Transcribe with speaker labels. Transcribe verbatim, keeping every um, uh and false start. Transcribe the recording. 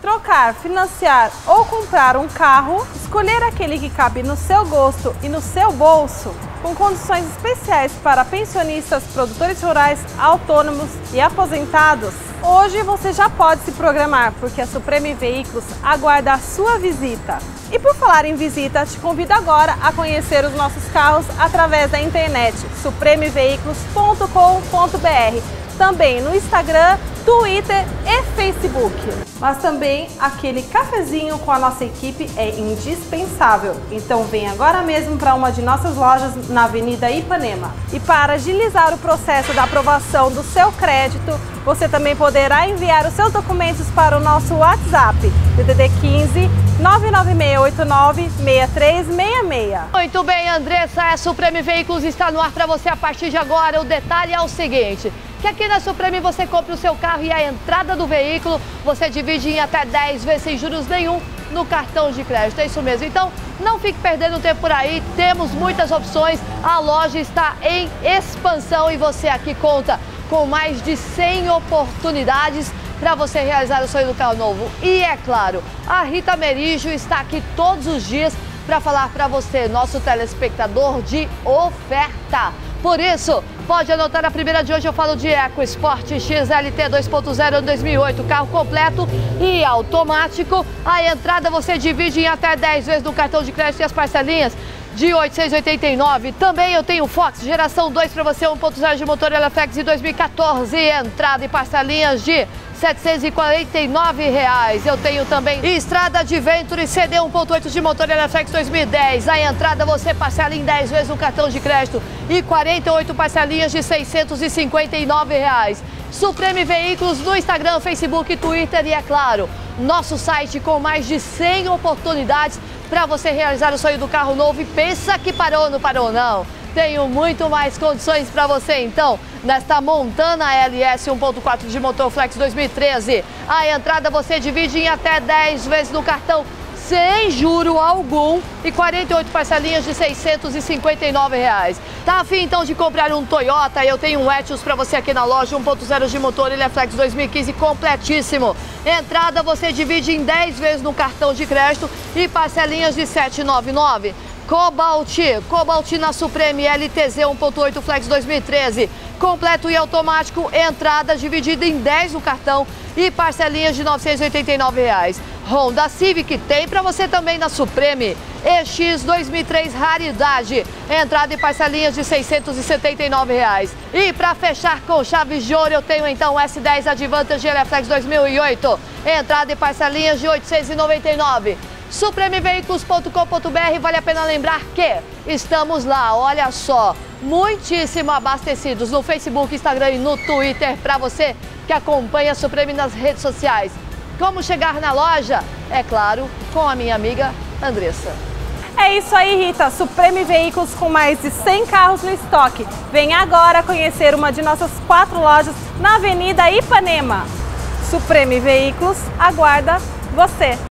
Speaker 1: Trocar, financiar ou comprar um carro, escolher aquele que cabe no seu gosto e no seu bolso, com condições especiais para pensionistas, produtores rurais, autônomos e aposentados. Hoje você já pode se programar, porque a Supreme Veículos aguarda a sua visita. E por falar em visita, te convido agora a conhecer os nossos carros através da internet, supreme veículos ponto com ponto br, também no Instagram, Twitter e Facebook. Mas também aquele cafezinho com a nossa equipe é indispensável. Então vem agora mesmo para uma de nossas lojas na Avenida Ipanema. E para agilizar o processo da aprovação do seu crédito, você também poderá enviar os seus documentos para o nosso WhatsApp, D D D quinze, nove nove seis oito nove, seis três seis seis.
Speaker 2: Muito bem, Andressa, a Supreme Veículos está no ar para você a partir de agora. O detalhe é o seguinte, que aqui na Supreme você compra o seu carro e a entrada do veículo você divide em até dez vezes sem juros nenhum no cartão de crédito. É isso mesmo. Então, não fique perdendo tempo por aí, temos muitas opções, a loja está em expansão e você aqui conta com mais de cem oportunidades para você realizar o sonho do carro novo. E é claro, a Rita Merijo está aqui todos os dias para falar para você, nosso telespectador, de oferta. Por isso, pode anotar a primeira de hoje, eu falo de EcoSport X L T dois ponto zero ano dois mil e oito, carro completo e automático. A entrada você divide em até dez vezes no cartão de crédito e as parcelinhas de oitocentos e oitenta e nove. Também eu tenho Fox geração dois para você, um ponto zero de motor L F X de dois mil e quatorze, entrada e parcelinhas de setecentos e quarenta e nove reais. Eu tenho também Estrada de Venture C D um ponto oito de motor L F X dois mil e dez. A entrada você parcela em dez vezes no cartão de crédito e quarenta e oito parcelinhas de seiscentos e cinquenta e nove reais. Supreme Veículos no Instagram, Facebook, Twitter e, é claro, nosso site com mais de cem oportunidades para você realizar o sonho do carro novo. E pensa que parou, não parou não. Tenho muito mais condições para você, então, nesta Montana L S um ponto quatro de motor Flex dois mil e treze. A entrada você divide em até dez vezes no cartão sem juro algum e quarenta e oito parcelinhas de seiscentos e cinquenta e nove reais. Tá afim então de comprar um Toyota? Eu tenho um Etios para você aqui na loja, um ponto zero de motor, ele é Flex dois mil e quinze completíssimo. Entrada você divide em dez vezes no cartão de crédito e parcelinhas de setecentos e noventa e nove reais. Cobalt, Cobalt na Supreme L T Z um ponto oito Flex dois mil e treze, completo e automático, entrada dividida em dez no cartão e parcelinhas de novecentos e oitenta e nove reais. Honda Civic tem para você também na Supreme, E X dois mil e três raridade, entrada e parcelinhas de seiscentos e setenta e nove reais. E para fechar com chaves de ouro eu tentenho então o S dez Advantage L F X dois mil e oito, entrada e parcelinhas de oitocentos e noventa e nove reais. supreme veículos ponto com ponto br, vale a pena lembrar que estamos lá, olha só, muitíssimo abastecidos no Facebook, Instagram e no Twitter para você que acompanha a Supreme nas redes sociais. Como chegar na loja? É claro, com a minha amiga Andressa.
Speaker 1: É isso aí, Rita, Supreme Veículos com mais de cem carros no estoque. Venha agora conhecer uma de nossas quatro lojas na Avenida Ipanema. Supreme Veículos aguarda você.